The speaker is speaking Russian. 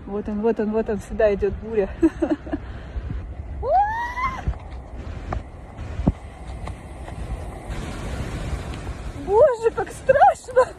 Вот он, сюда идет буря. Боже, как страшно!